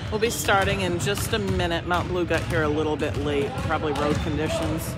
We'll be starting in just a minute. Mount Blue got here a little bit late, probably road conditions.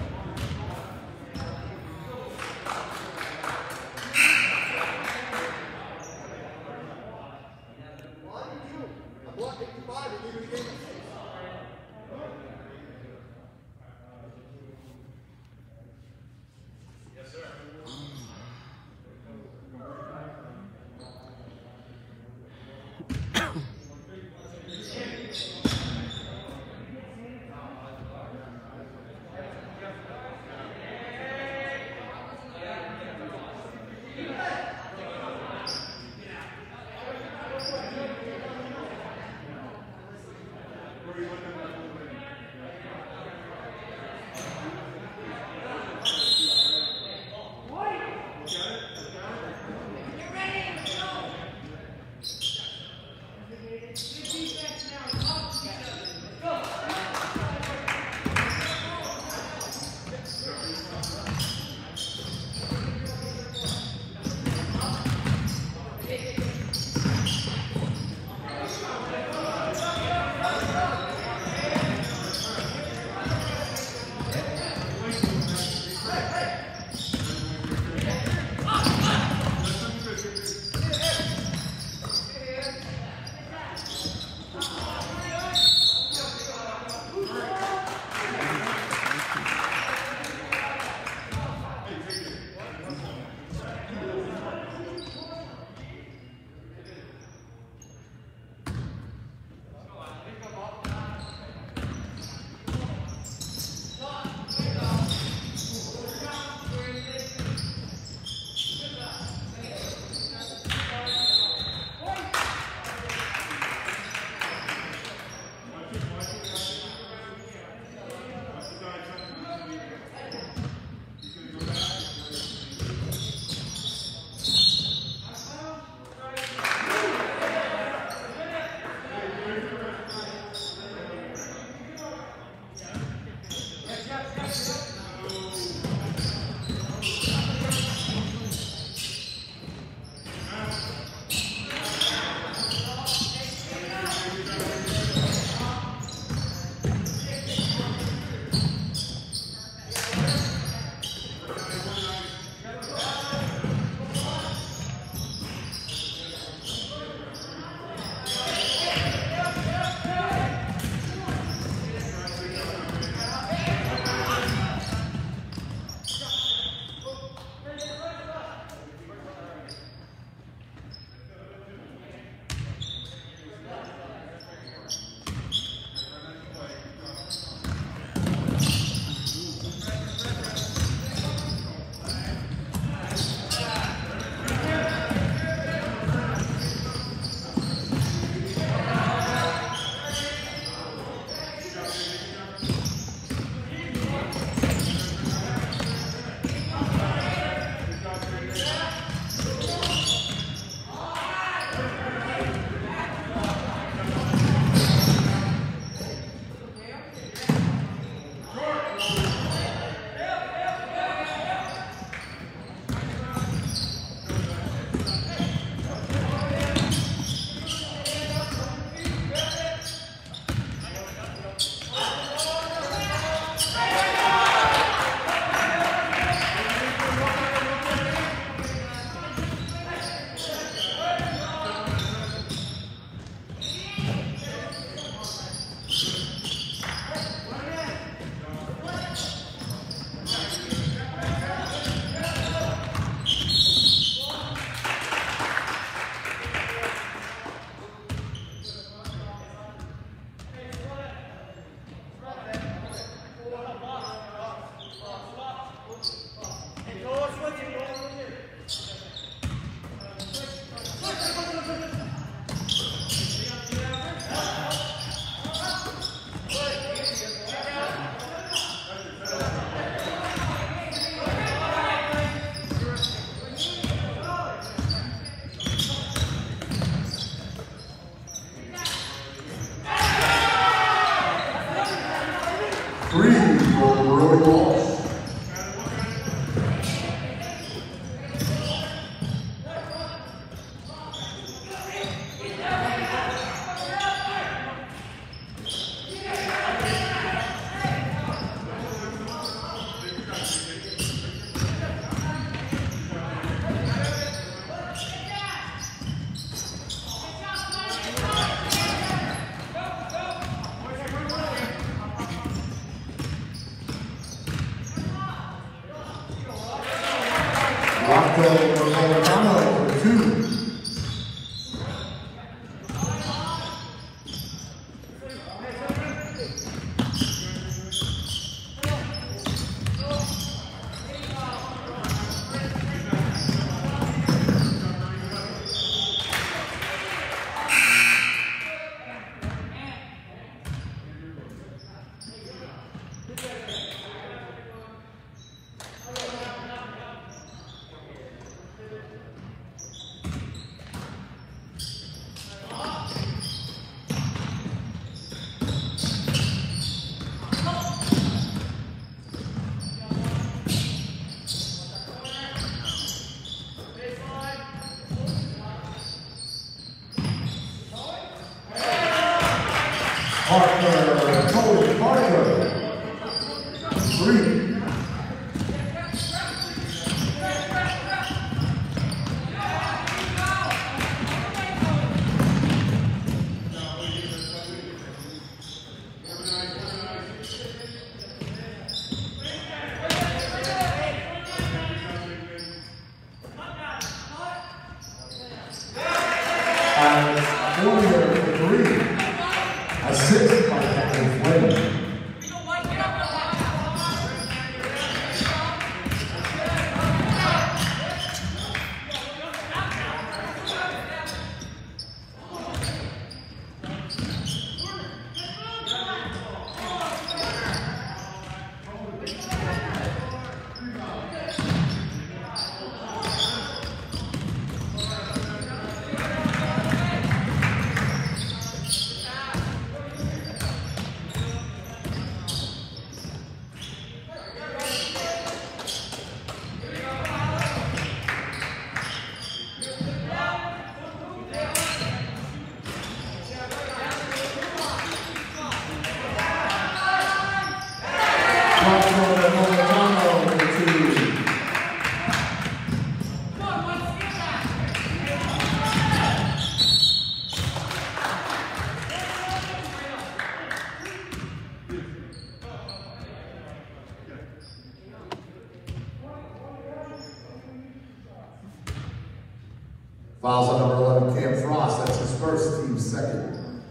Fouls on number 11, Cam Frost. That's his first, team second.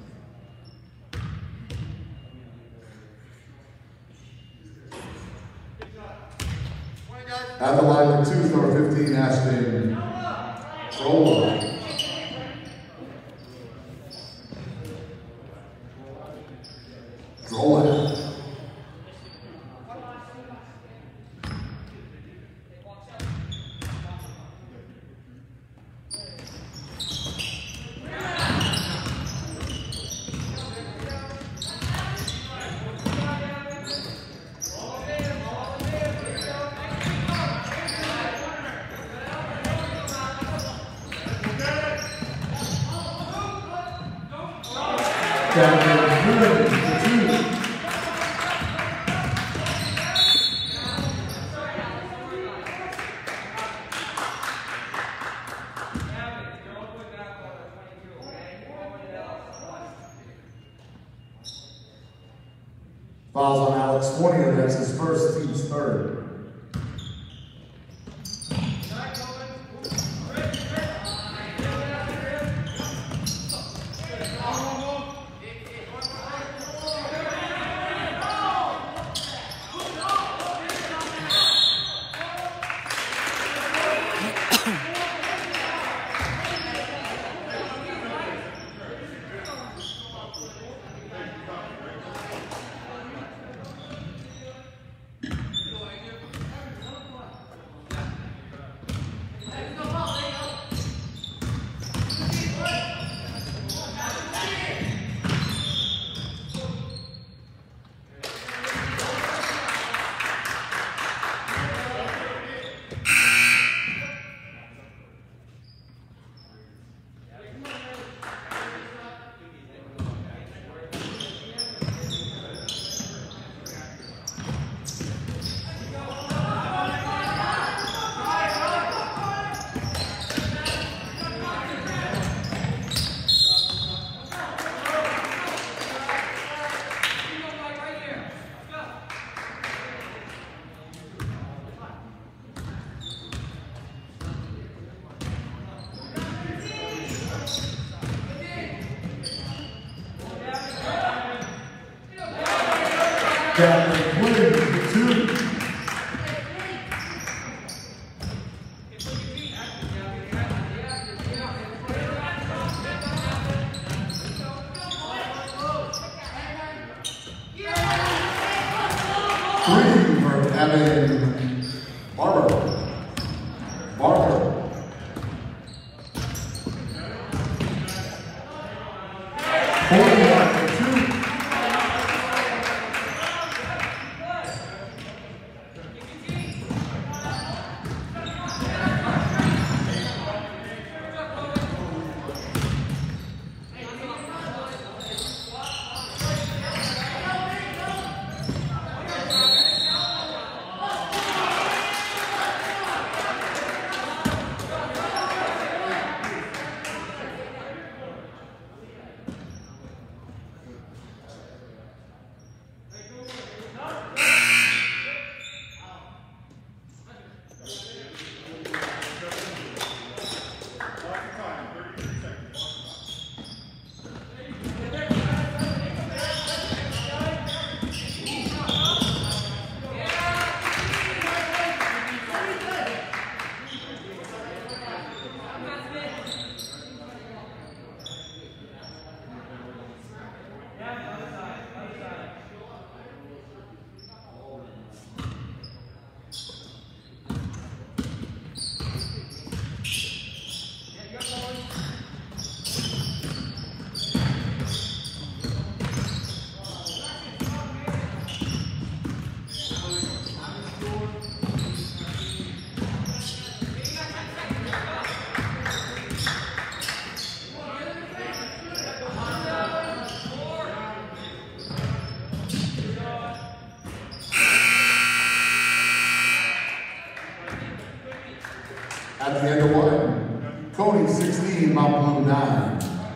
At the line with 2, number 15, Ashton Drola. Fouls on Alex Fournier, that's his first, team's third. Captain Quinn, 2. For Evan Barker. 41-2. 15, Mount Blue 9.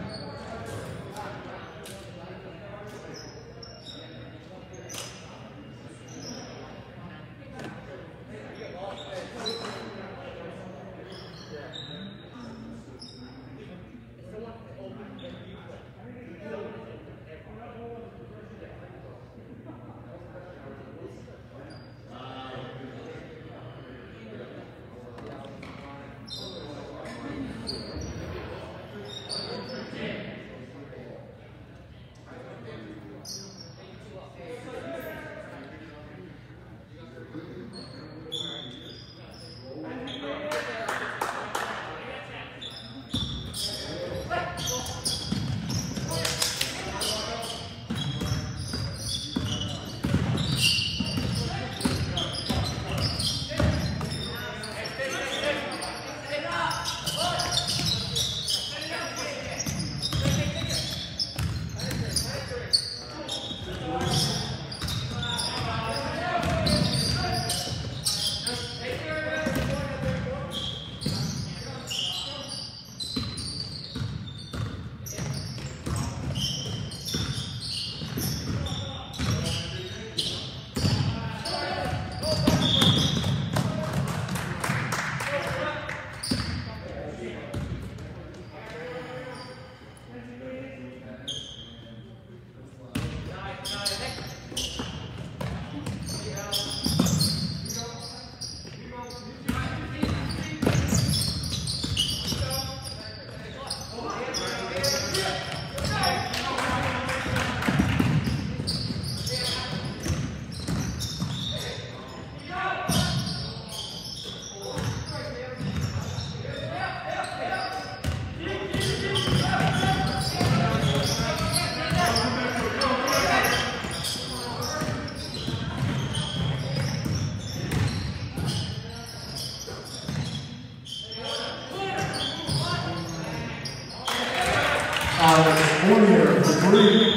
Cony Ram, 3.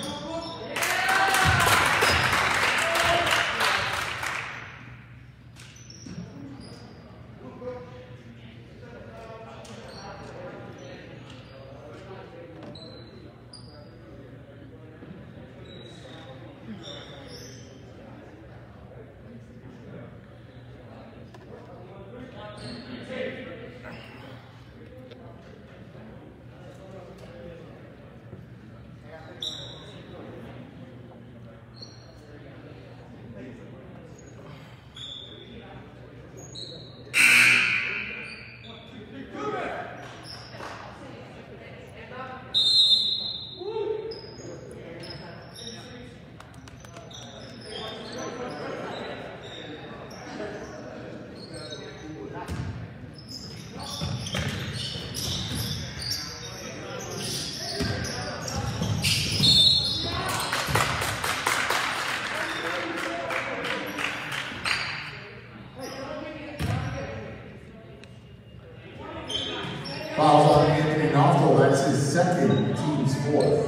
Fouls on Anthony Knopfel, that's his second, team's fourth.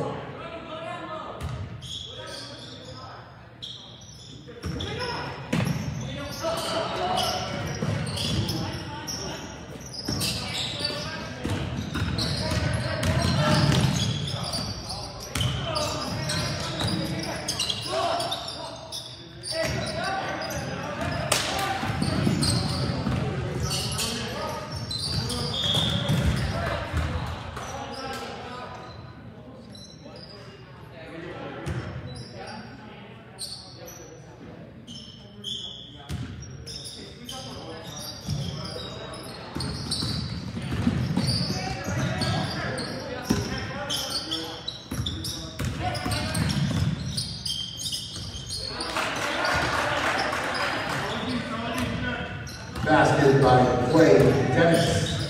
Basket by Clay Dennis.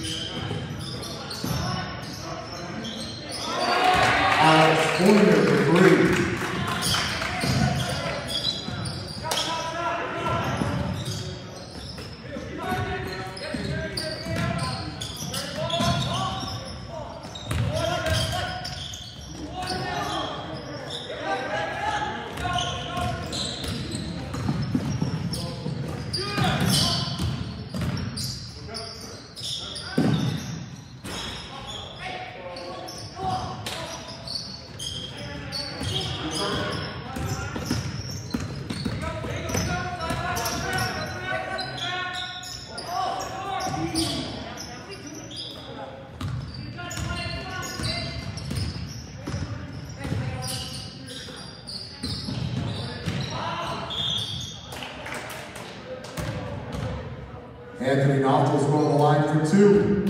Alex Fournier for 3. Anthony Knopf will go to the line for 2.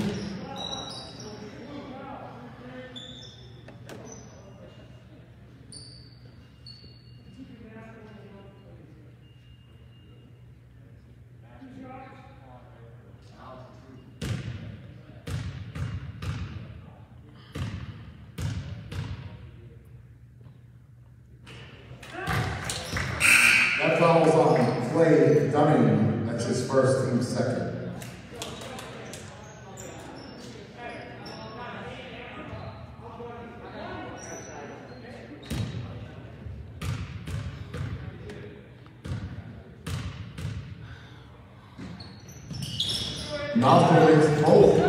That foul's on Clay Dunning. That's his first, team second. Knopf is both.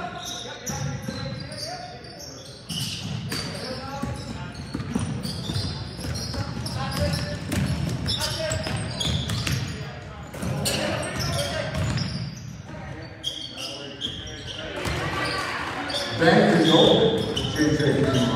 Bank is open. JJ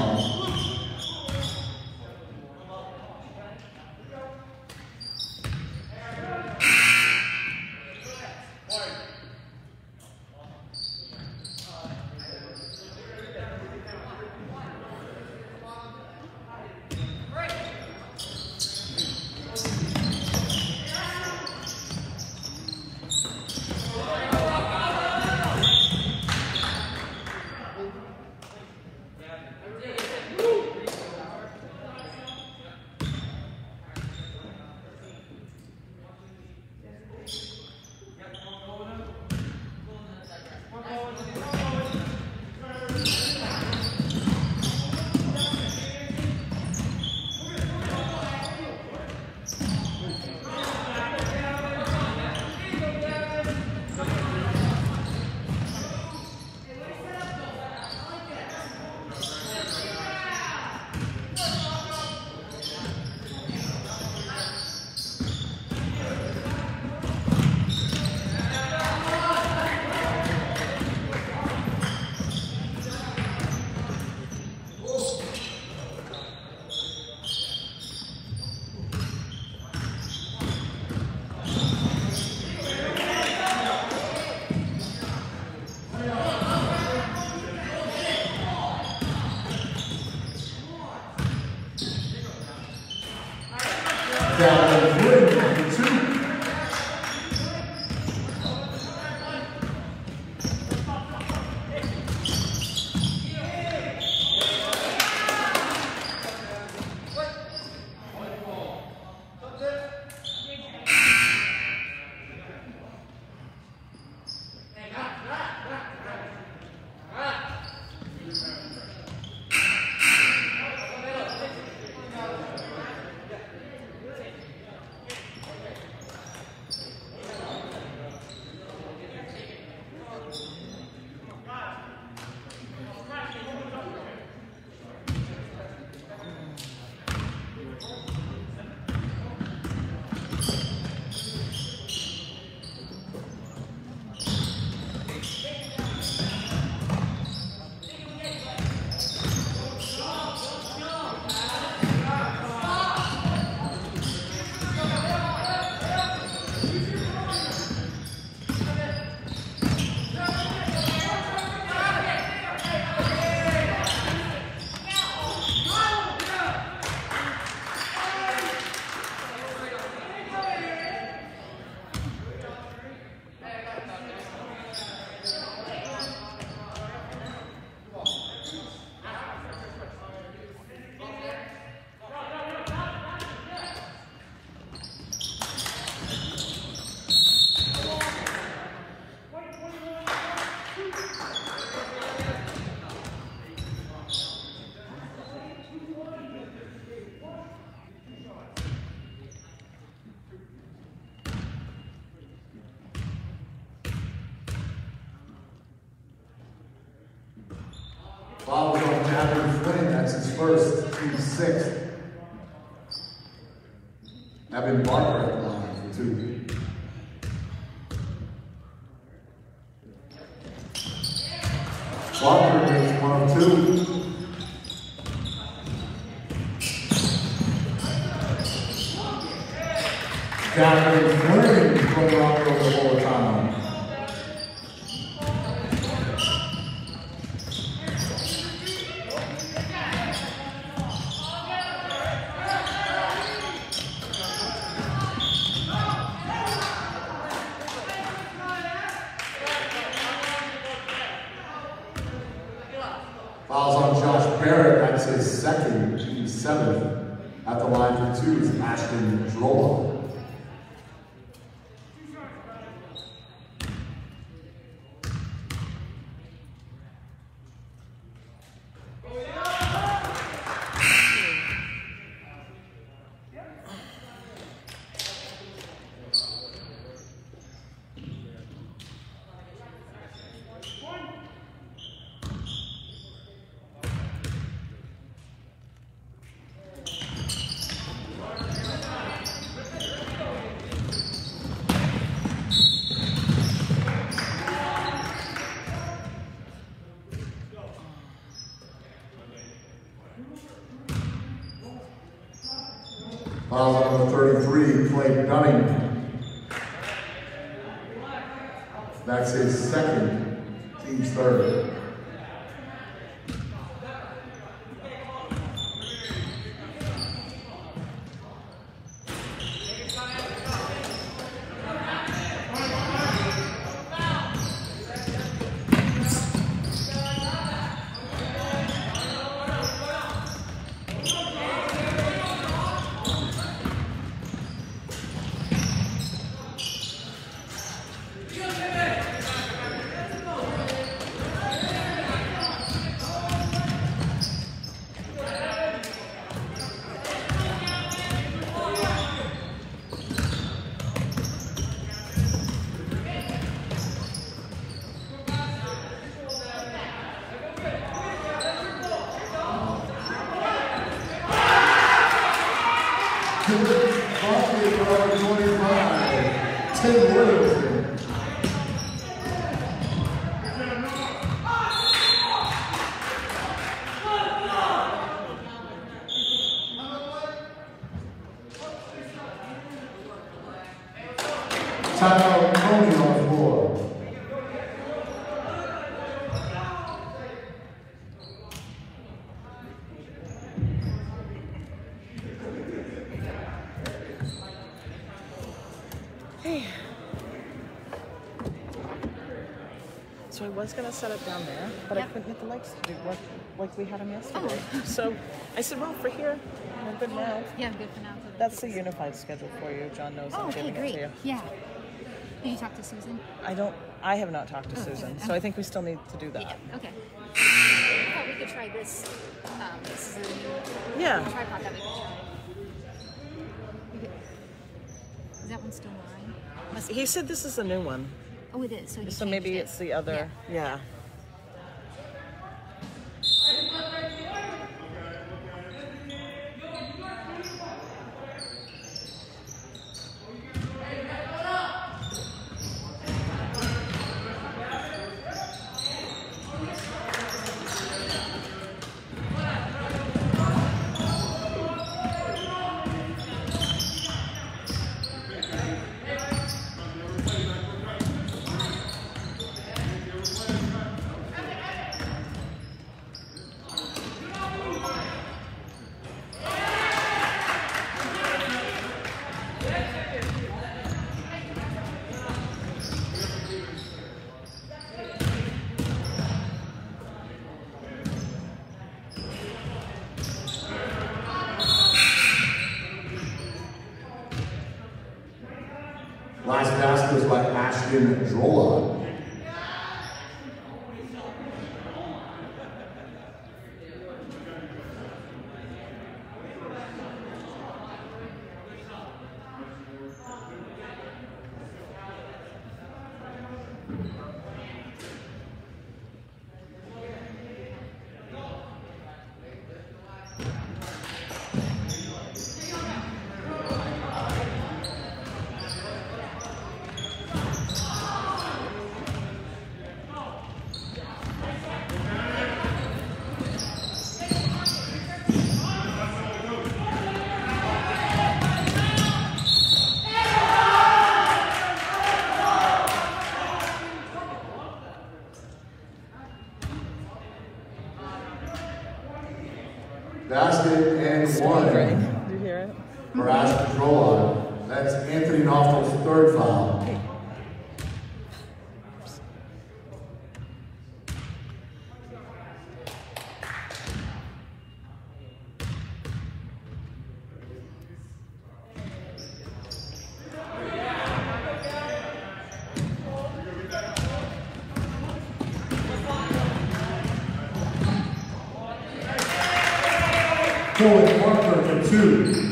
Foul on Abby Flynn, that's his first, team sixth. Evan Barker at the line for 2. Barker is 1 of 2. Gavin Flynn from Rockville overtime. Fouls on Josh Barrett, that's his second, team 7th. At the line for 2 is Ashton Drolla. Fouls on number 33, Clay Dunning. That's his second, team's 3rd. Timeout, Cony on the floor. Hey. So I was gonna set it down there, but I couldn't get the legs to do work like we had them yesterday. Oh. So I said, well, for here, we're good now. Yeah, I'm good for now. That's the unified schedule for you. John knows I'm okay, giving great. it to you. Yeah. Did you talk to Susan? I have not talked to Susan, okay. so I think we still need to do that. Yeah, okay. I thought we could try this. This is a new tripod that we could try. Is that one still mine? He said this is a new one. Oh, it is. So, So maybe it's the other. Yeah. Last basket was by Ashton Drolla. Basket and one. Did you hear it? For Ashton Drolla. That's Anthony Knopfler's 3rd foul. Forward marker for 2.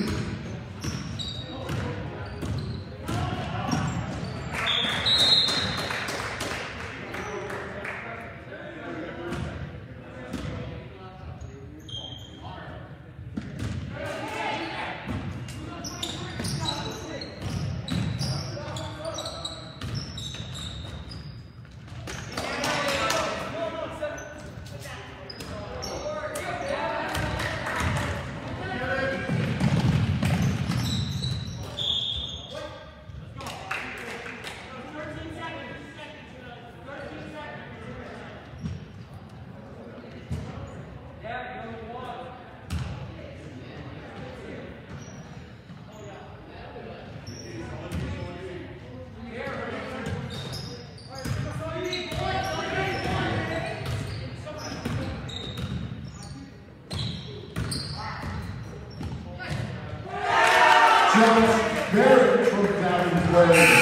Very broke down in play.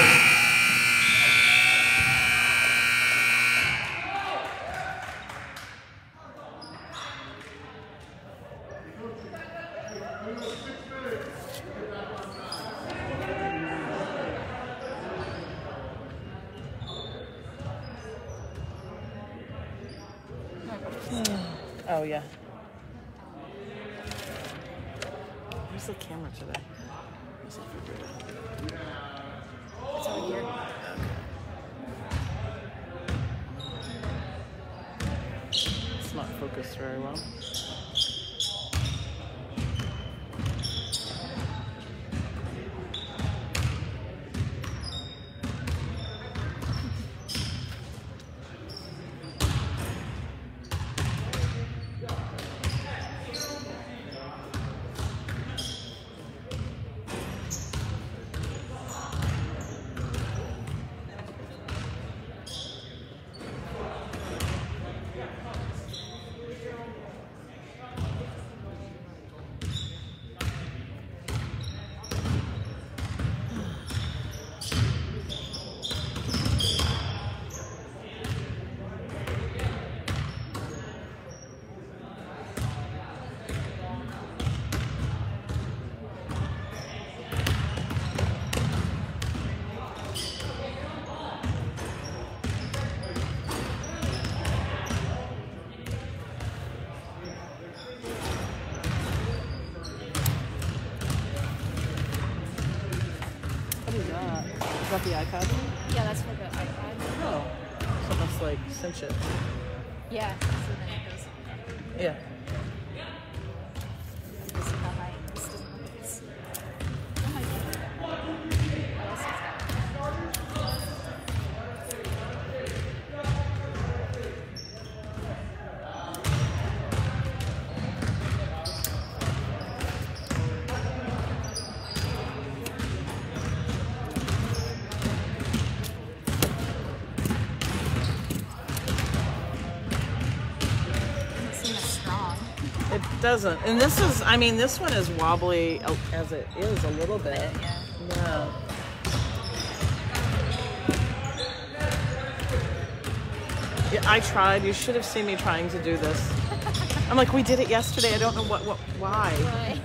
Oh, yeah. Where's the camera today? It's over here. It's not focused very well. Is that the iPad? Yeah, that's for the iPad. Oh. So it must like cinch it. Yeah. So then it goes. Yeah. This is how high this doesn't look like this. Oh my god. Oh, this is It doesn't. And this is, I mean, this one is wobbly as it is a little bit. Yeah. Yeah, I tried. You should have seen me trying to do this. I'm like, we did it yesterday. I don't know why. Right.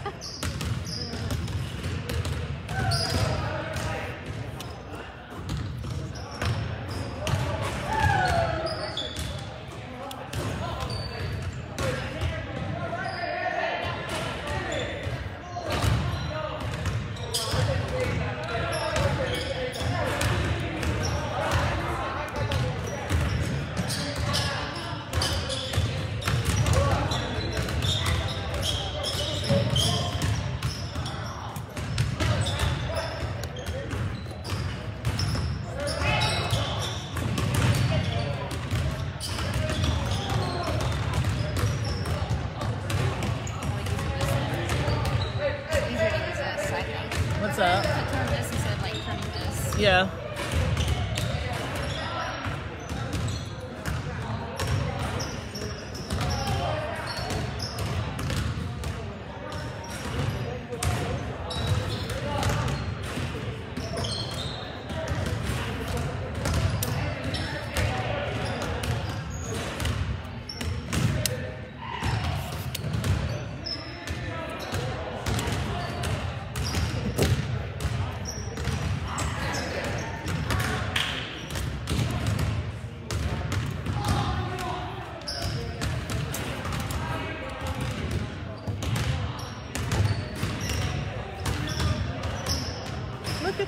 What's up? Turn this instead of like turning this. Yeah.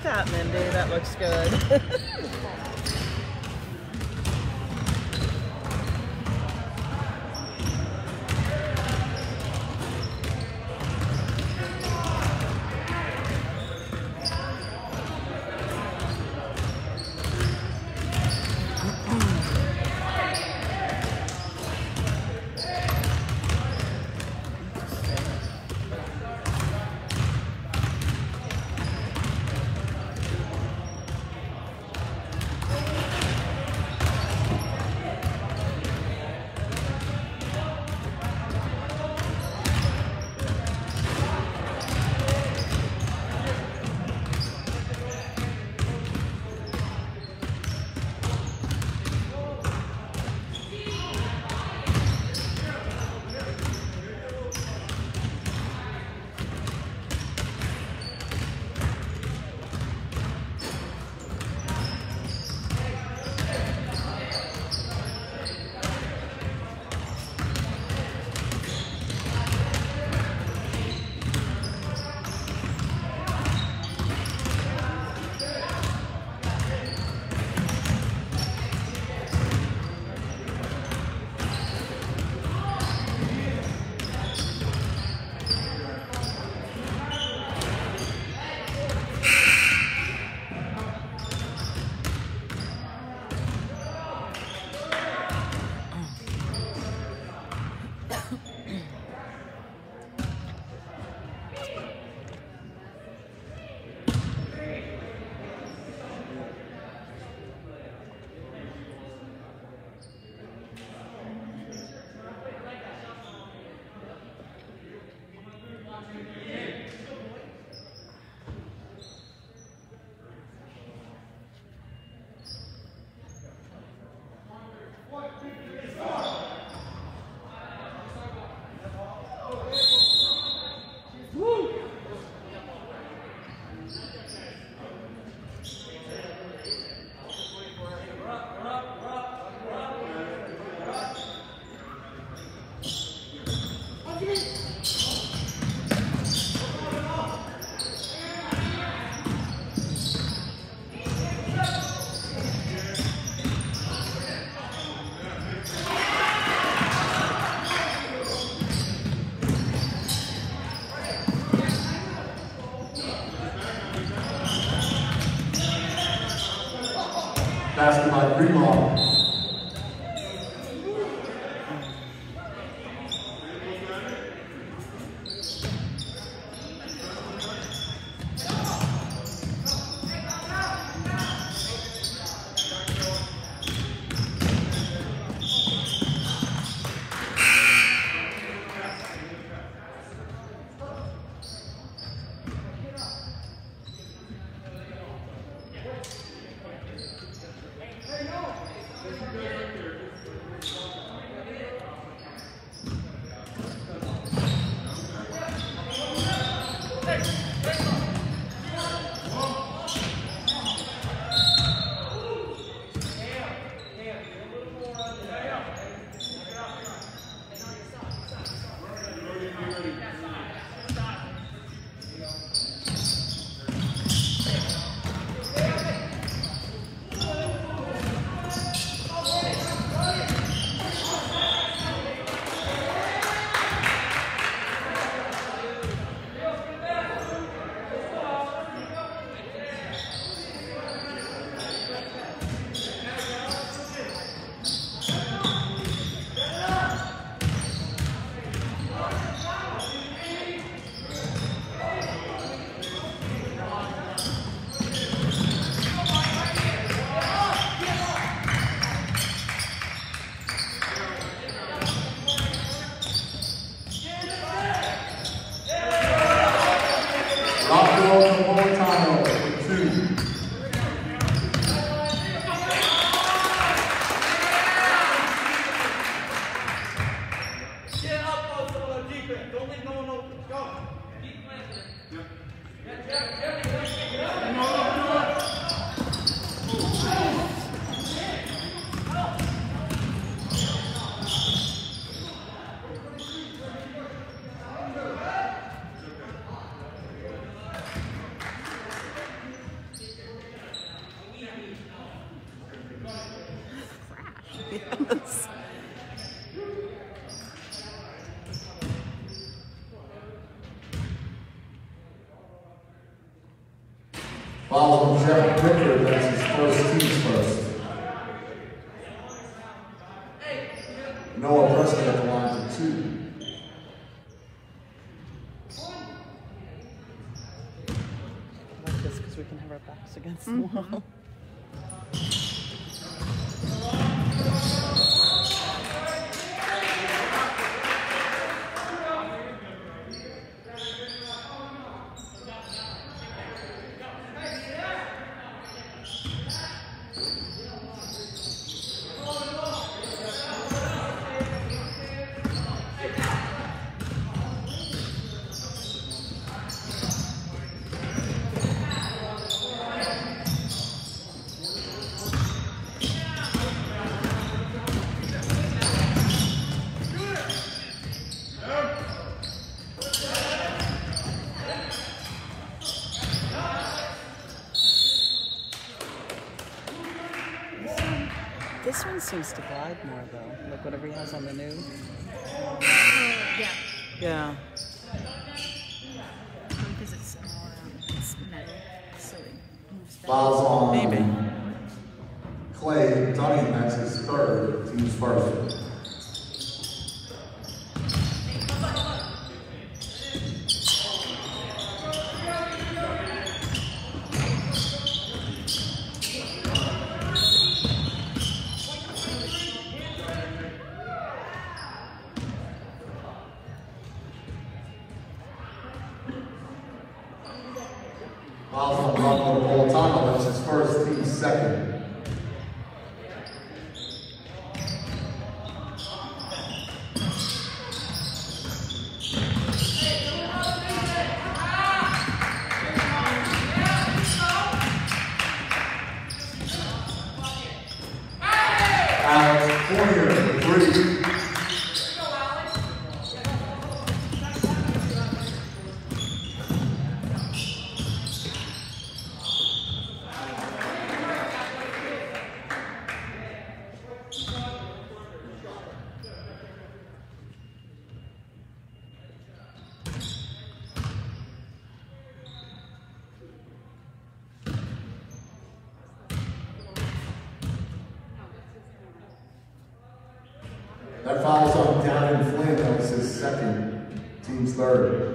that, Mindy. That looks good. Basket by Greenlaw. Foul on Jeff Pickard, that's his first, team's first. Noah Preston at the line for 2. I like this because we can have our backs against the wall. This one seems to glide more though, like whatever he has on the new. Yeah. Yeah. Because it's more, it's metal, so it moves better. Fouls on Maybe. Clay Dunning, that's his third, team's first. Fouls on Marco Napolitano, that's his first, team's second. Alex Fournier for 3. That foul's on Down Flynn, that was his second, team's third.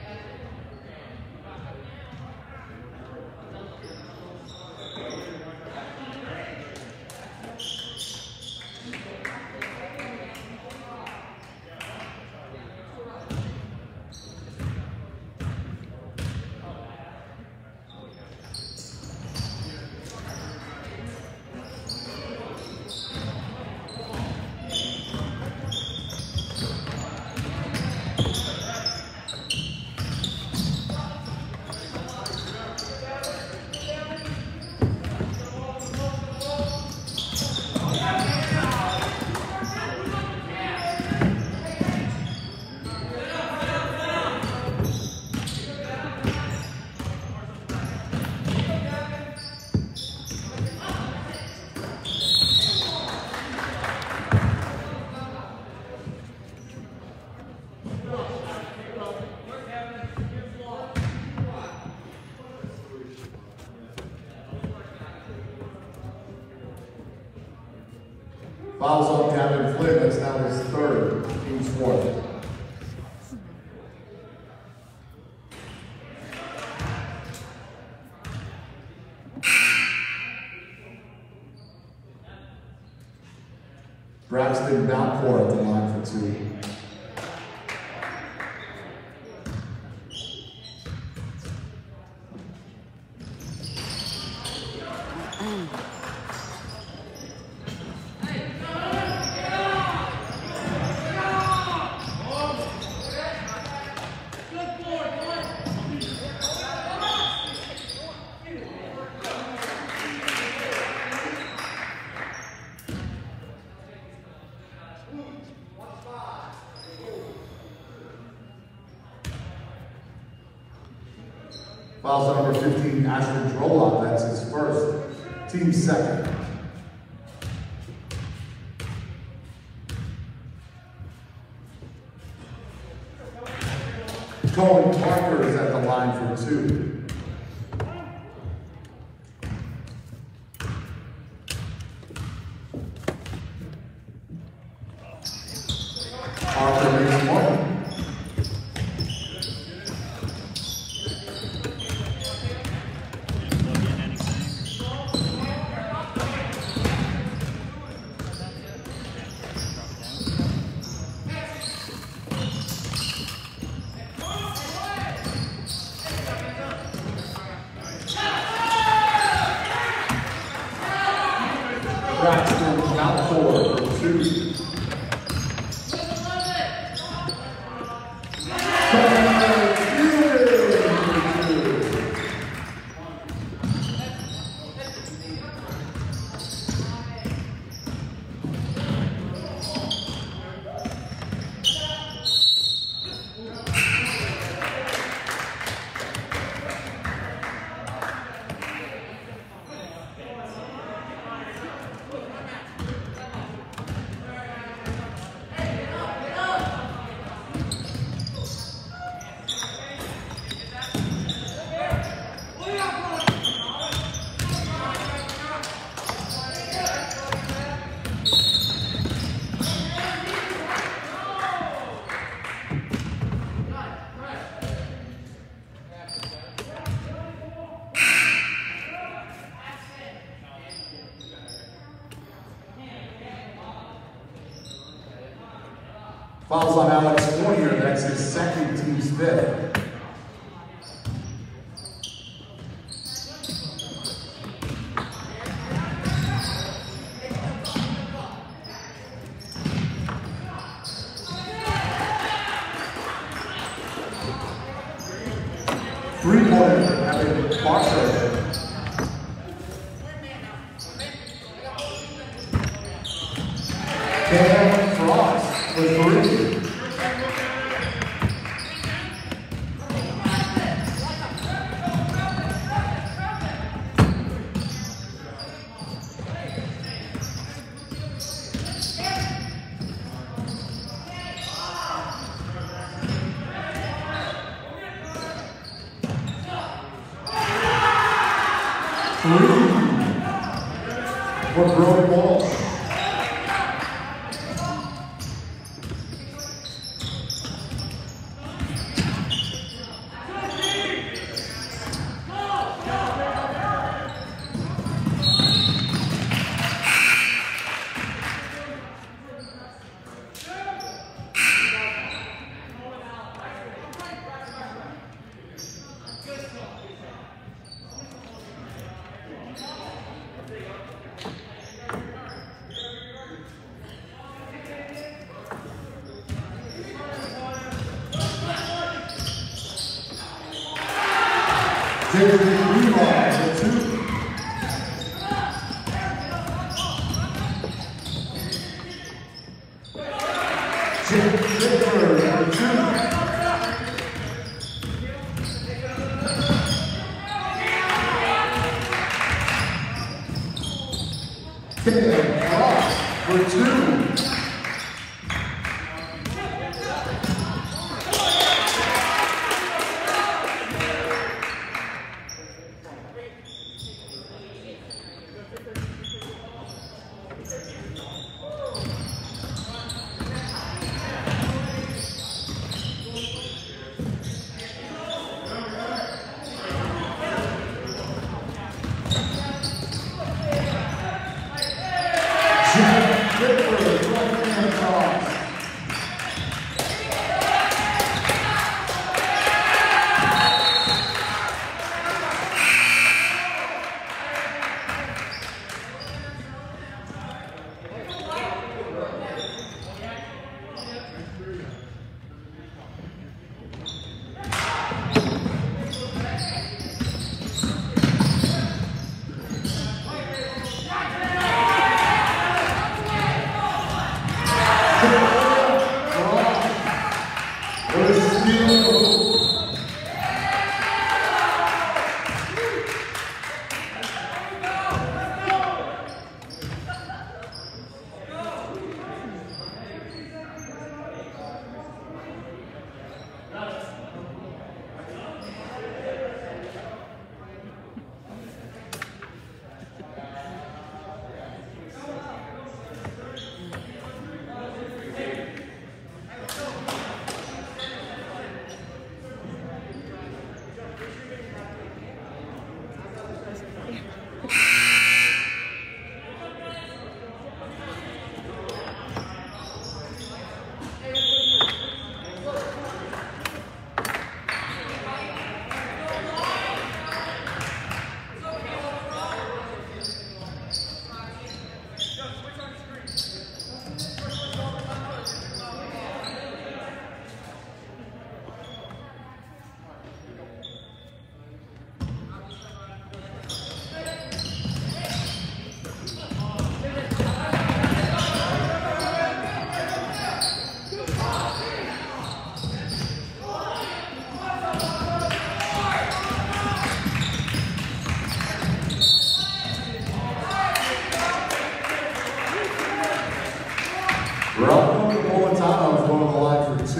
Fouls on Down Flynn, that's now his third, team's fourth. Braxton Balcour at the line for 2. Fouls on number 15, Ashton Drolop, that's his first, team second. Cony Parker is at the line for 2. 2. Fouls on Alex Fournier, that's his second, team's 5th. Three-pointer, Evan Barker. Cam Frost for 3. For Brody Walsh. David Levi for 2. Jim Shipper for 2. Tim Ross for 2.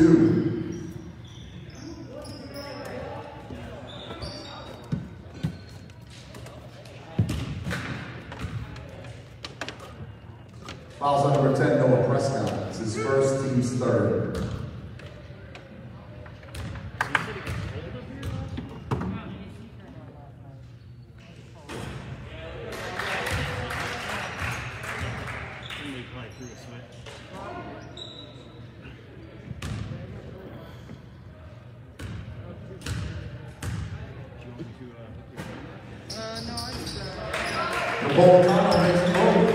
2. Fouls on number 10, Noah Prescott. It's his first, team's third. The ball Connor makes the move.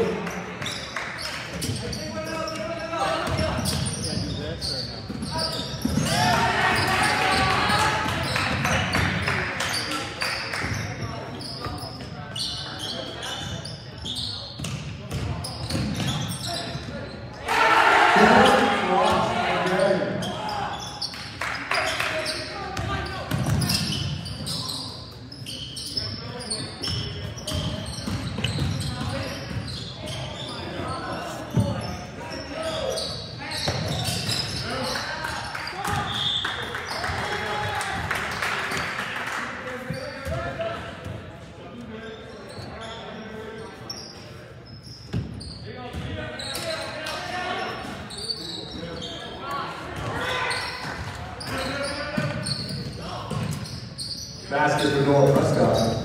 Basket for Noah Prescott.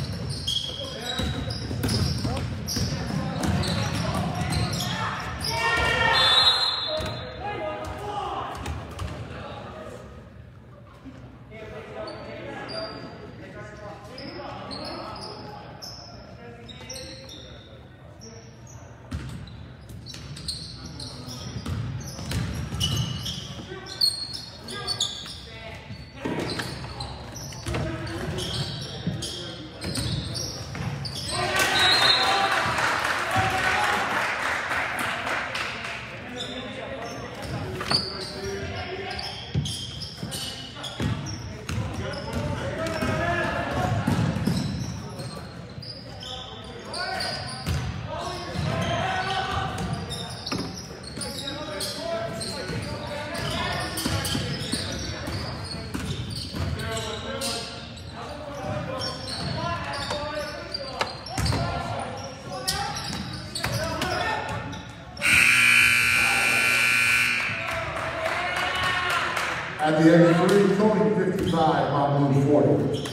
At the end of 3, Cony 55, Mahmoud 40.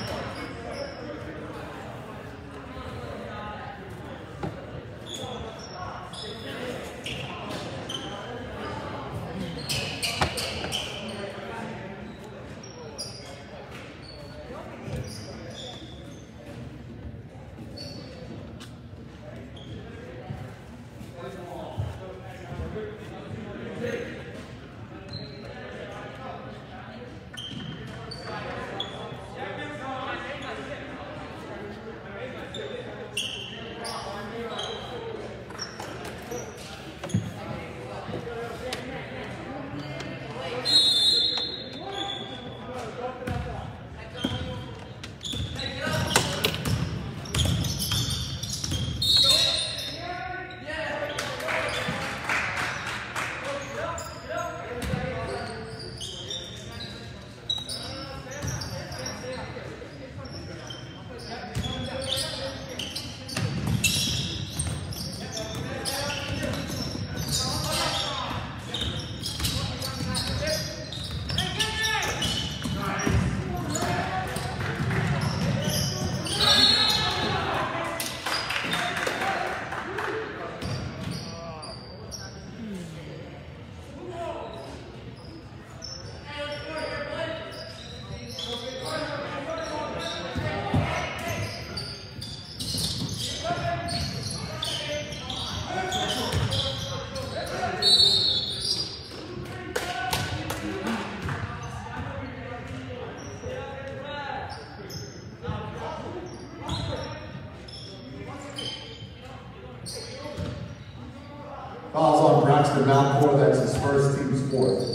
Fouls on Braxton Malcore, that's his first, team's fourth.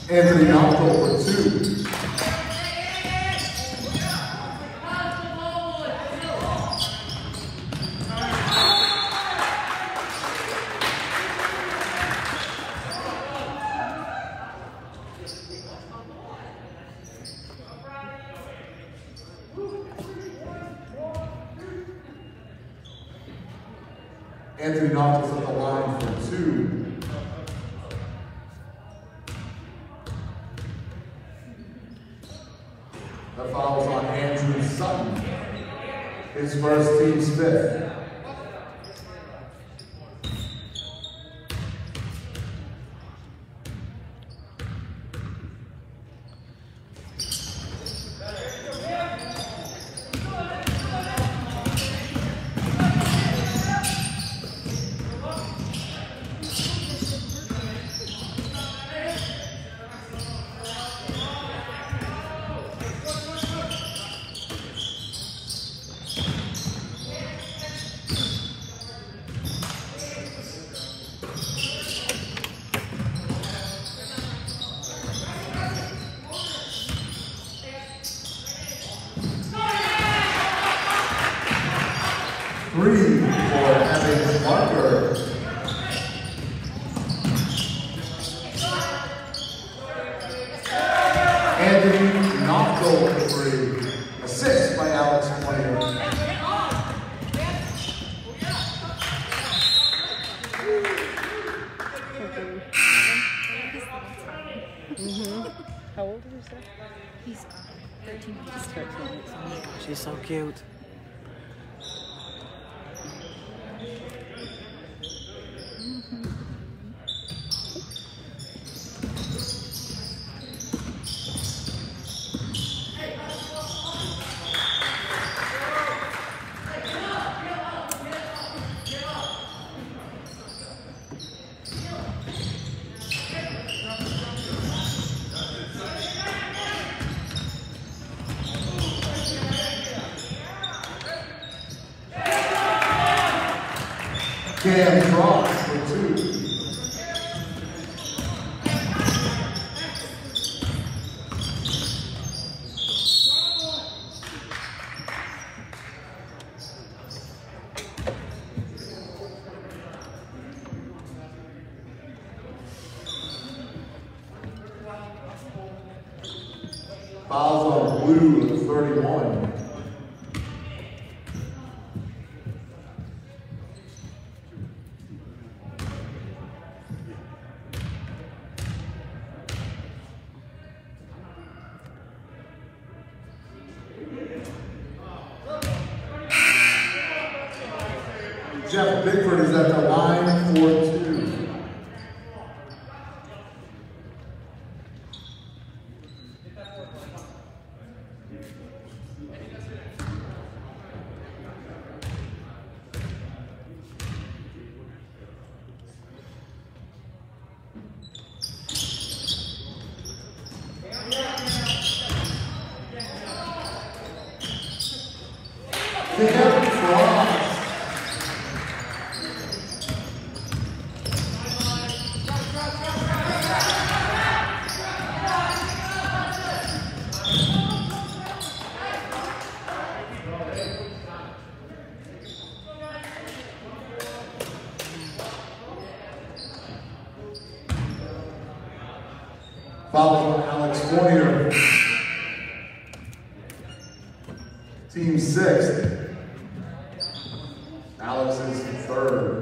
Anthony Nocco for 2. Anthony Nocco's at the line for 2. That foul's on Andrew Sutton, his first, team's 5th. Three for Evan Marker. Anthony Nocco for 3. Assist by Alex Cony. How old is he? He's 13. He's 13. She's so cute. Cam Cross for 2. Fouls on Blue, 31. Jeff Bickford is at the line for 2. Cam Cross. Foul on Alex Fournier. Team 6th. Alex is 3rd.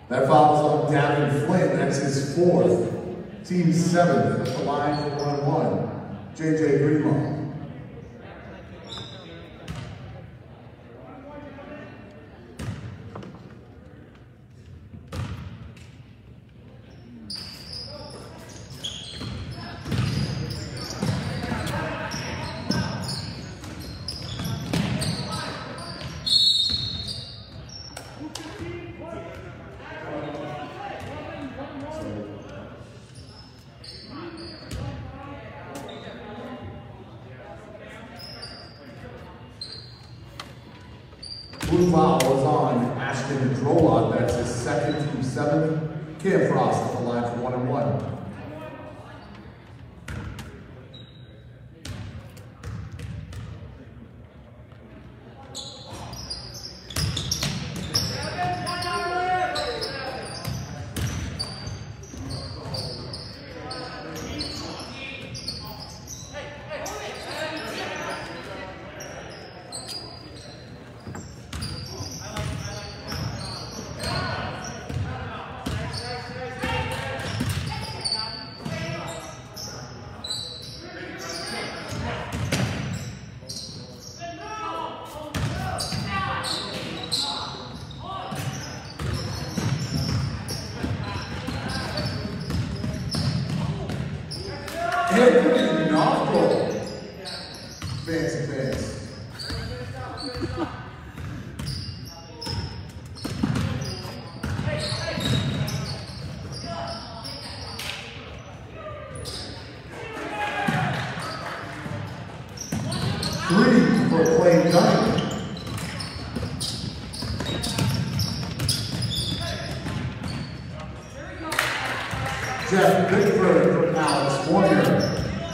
That foul is on Davin Flynn. That's his 4th. Team 7th at the line for 1-1. JJ Greenlaw. Blue foul was on Ashton Drolot. That's his 2nd, Team 7th. Cam Frost at the line for 1-1. Hey, knock goal. Fancy pass. 3 for Clay Dunning. Jeff Bickford from Alex Warner.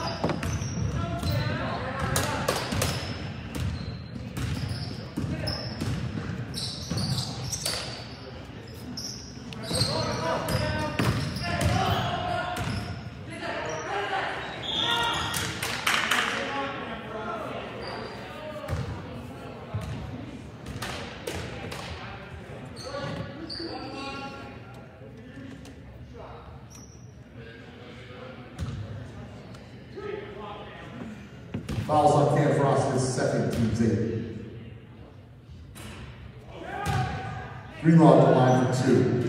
Fouls on Cam Frost, his 2nd, Team's 8. Greenlaw at the line for 2.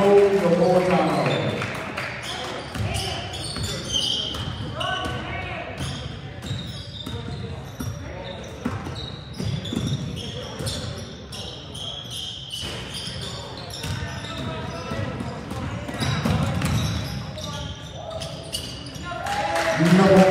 Napolitano. Napolitano.